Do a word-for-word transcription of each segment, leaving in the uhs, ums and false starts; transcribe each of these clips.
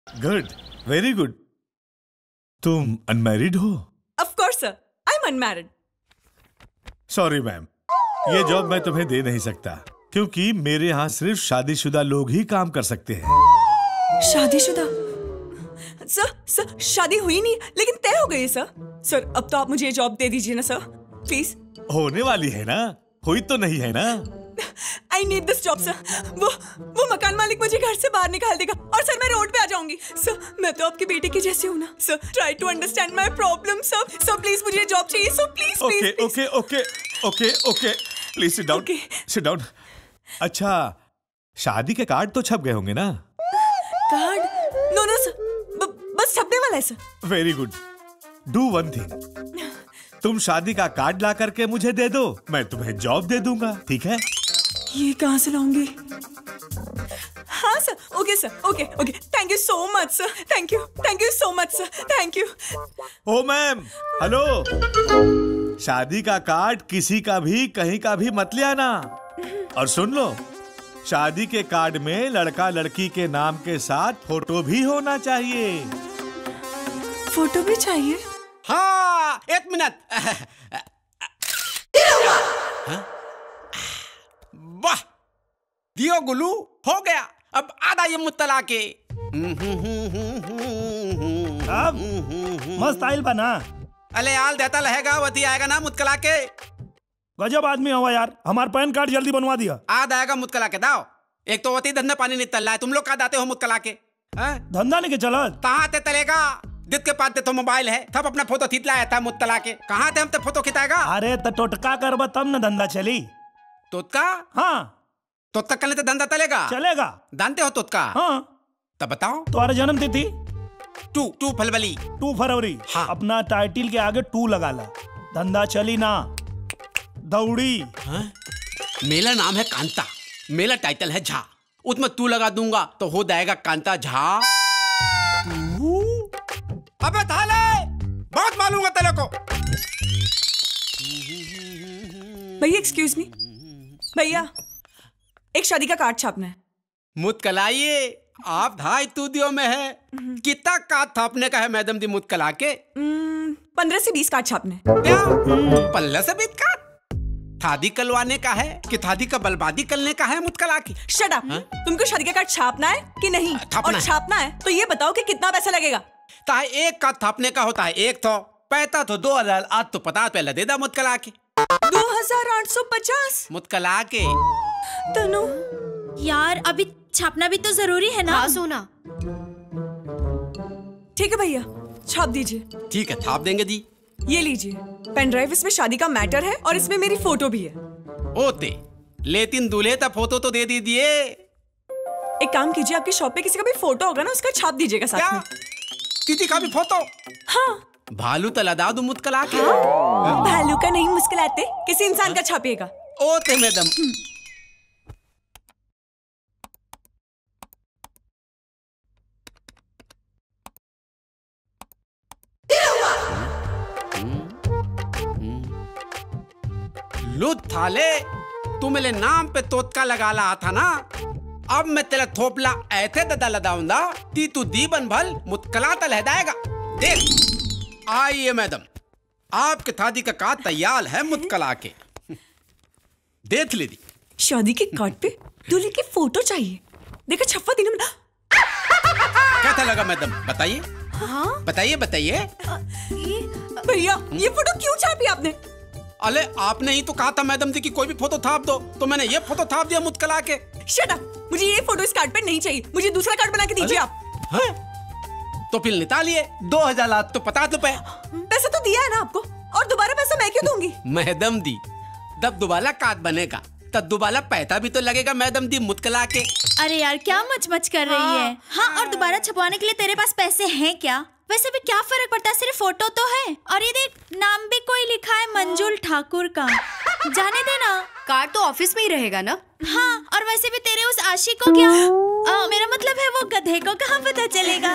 Good, very good. तुम unmarried हो? Of course sir, I am unmarried. Sorry ma'am, ये job मैं तुम्हें दे नहीं सकता क्योंकि मेरे यहाँ सिर्फ शादीशुदा लोग ही काम कर सकते हैं। शादीशुदा? सर सर शादी हुई नहीं लेकिन तय हो गई है सर। सर अब तो आप मुझे ये जॉब दे दीजिए ना सर, प्लीज। होने वाली है ना, हुई तो नहीं है ना। I need this job sir. वो वो मकान मालिक मुझे घर से बाहर निकाल देगा और सर मैं रोड पे आ जाऊंगी। सर मैं तो आपकी बेटी की जैसी हूँ ना sir. Try to understand my problem sir. Sir please मुझे जॉब चाहिए sir, please please. Okay okay okay okay okay please sit down, sit down. अच्छा, शादी के कार्ड तो छप गए होंगे ना? कार्ड? नो नो सर, बस छपने वाला है सर। Very good. Do one thing, तुम शादी का कार्ड ला करके मुझे दे दो, मैं तुम्हें जॉब दे दूंगा, ठीक है? ये कहाँ से लाऊंगी? हाँ sir, okay sir, okay okay. Thank you so much sir, thank you thank you so much sir, thank you. Oh ma'am, hello, शादी का कार्ड किसी का भी कहीं का भी मत ले आना। और सुन लो, शादी के कार्ड में लड़का लड़की के नाम के साथ फोटो भी होना चाहिए। फोटो भी चाहिए? हाँ, एक मिनट। वाह, दियो गुलू, हो गया। अब आधा ये मुत्तला के। अब मस्त आइल बना। अले आल देता लहेगा, वती आएगा ना मुत्तला के। गजब आदमी हुआ यार, हमार पैन कार्ड जल्दी बनवा दिया। आद आएगा मुत्तला के दाओ। एक तो वती धंधा पानी नहीं तल रहा है, तुम लोग का दाते हो मुत्तला के? धंधा नहीं के चला? कहाँ ते तलेगा? दित के पास तो मोबाइल है, तब अपना फोटो खींच लाया था मुत्तला के। कहाँ थे हम ते फोटो खिंचाएगा? अरे तो टोटका करबा तब न धंधा चली। तोतका? हाँ। तोतका करने तो धंधा चलेगा? चलेगा। जानते हो तोतका? हाँ। तब बताओ। तुम्हारा जन्म तिथि? टू टू फरवरी। टू फरवरी। हाँ। अपना टाइटिल के आगे टू लगा ला, धंधा चली ना। दौड़ी। हाँ? मेरा नाम है कांता, मेरा टाइटल है झा। उसमें तू लगा दूंगा तो हो जाएगा कांता झा। अबे थाले, बहुत मालूम है तेरे को। भैया एक्सक्यूज मी, भैया एक शादी का कार्ड छापना है। मुत्कलाइए, आप ढाई तूदियों में है। कितना कार्ड छापने का है मैडम दी मुत्कला के? पंद्रह से बीस कार्ड छापने। क्या? पंद्रह से बीस कार्ड? शादी करवाने का है कि शादी का बर्बादी करने का है मुत्कला की? Shut up. तुमको शादी का कार्ड छापना है कि नहीं? और है। छापना है तो ये बताओ कि कितना पैसा लगेगा? ताहे एक कार्ड छापने का होता है एक तो पैसा तो दो हजार आज तो पता पहले दे दा मुत्कला के। दो हजार आठ सौ पचास मुत्कला के। तनु यार अभी छापना भी तो जरूरी है ना। हाँ सोना। ठीक है भैया, छाप दीजिए। ठीक है, छाप देंगे जी। ये लीजिए पेन ड्राइव, इसमें शादी का मैटर है और इसमें मेरी फोटो भी है। ओते लेकिन दूल्हे का फोटो तो दे दीजिए। एक काम कीजिए, आपकी शॉप पे किसी का भी फोटो होगा ना, उसका छाप दीजिएगा साथ में। किसी का भी फोटो? हाँ। भालू तला दादू मुत्कला के। हाँ? भालू का नहीं मुस्कुराते, किसी इंसान का छापिएगा। ओते मैडम। लुट थाले, तू मेरे नाम पे तोतका लगा रहा था ना, अब मैं तेरा थोपला ऐसे ददा लदाऊंगा ती तू दीबन भल मुत्कला तल लहदाएगा। देख आइए मैडम, आपके शादी का कार्ड तैयार है मुत्कला के, देख लीजिए। शादी के कार्ड पे दूल्हे की फोटो चाहिए। देखो छप्पा दिन में। कैसा लगा मैडम, बताइए? हाँ? बताइए बताइए। भैया ये फोटो क्यों छापी आपने? अरे आपने ही तो कहा था मैडम जी की कोई भी फोटो छाप दो, तो मैंने ये फोटो छाप दिया मुत्कला के। शट अप, मुझे ये फोटो इस कार्ड पे नहीं चाहिए, मुझे दूसरा कार्ड बना के दीजिए आप। हाँ? तो फिर निकालिए, दो हजार लाख तो पचास रुपए। पैसा तो दिया है ना आपको, और दोबारा पैसा मैं क्यों दूंगी? मैडम दी, जब दोबारा कार्ड बनेगा तब दोबारा पैसा भी तो लगेगा मैडम दी मुत्कला के। अरे यार क्या मच मच कर हाँ। रही है। हाँ, और दोबारा छपवाने के लिए तेरे पास पैसे हैं क्या? वैसे भी क्या फर्क पड़ता है, सिर्फ फोटो तो है। और ये देख, नाम भी कोई लिखा है मंजुल ठाकुर का। जाने देना, कार्ड तो ऑफिस में ही रहेगा ना। हाँ, और वैसे भी तेरे उस आशिक को क्या आ, मेरा मतलब है वो गधे को कहाँ पता चलेगा।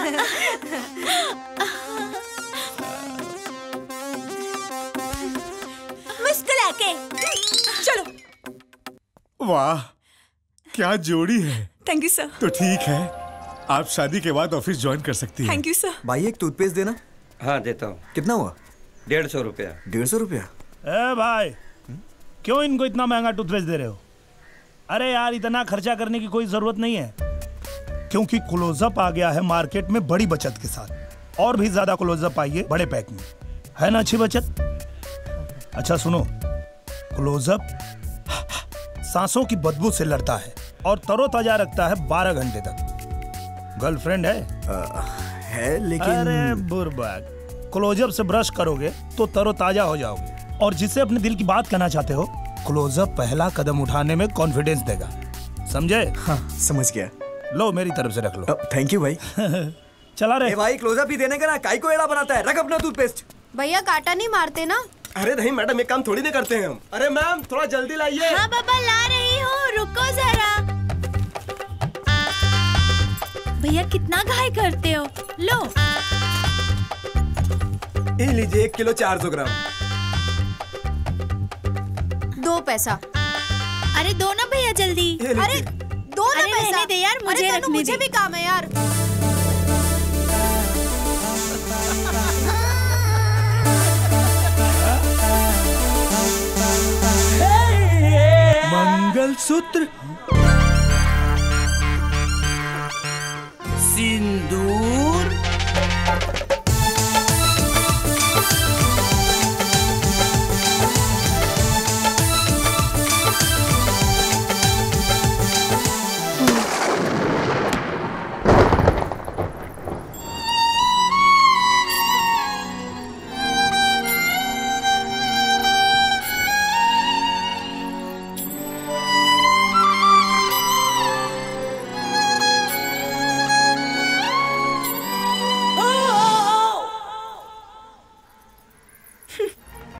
मुस्कुरा के चलो। वाह क्या जोड़ी है। Thank you sir. तो ठीक है, आप शादी के बाद ऑफिस ज्वाइन कर सकती हैं। Thank you sir. भाई एक टूथपेस्ट देना। हाँ देता हूँ। कितना हुआ? डेढ़ सौ रुपया। डेढ़ सौ रुपया? ए भाई, क्यों इनको इतना महंगा टूथपेस्ट दे रहे हो? अरे यार, इतना खर्चा करने की कोई जरूरत नहीं है, क्योंकि क्लोजअप आ गया है मार्केट में बड़ी बचत के साथ। और भी ज्यादा क्लोजअप आइए बड़े पैक में, है ना अच्छी बचत। अच्छा सुनो, क्लोजअप सांसों की बदबू से लड़ता है और तरोताजा रखता है बारह घंटे तक। गर्लफ्रेंड है? आ, है लेकिन। अरे बुरबक, क्लोजअप से ब्रश करोगे तो तरोताजा हो जाओगे, और जिससे अपने दिल की बात कहना चाहते हो, क्लोजअप पहला कदम उठाने में कॉन्फिडेंस देगा। समझे? हाँ समझ गया। लो मेरी तरफ से रख लो। थैंक यू भाई। चला रे। ए भाई, क्लोजअप ही देने का ना, काई को एड़ा बनाता है। रख अपना टूथपेस्ट। भैया कांटा नहीं मारते ना? अरे नहीं मैडम, ये काम थोड़ी नहीं करते हैं हम। अरे मैम थोड़ा जल्दी लाइए। हाँ बाबा ला रही हूँ, रुको जरा। भैया कितना घाई करते हो, लो। ये लीजिए एक किलो चार सौ ग्राम। दो पैसा। अरे दो ना भैया जल्दी। अरे दो ना अरे पैसा। रहने दे यार, मुझे अरे रखने मुझे दे। भी काम है यार। मंगलसूत्र, सिंदूर,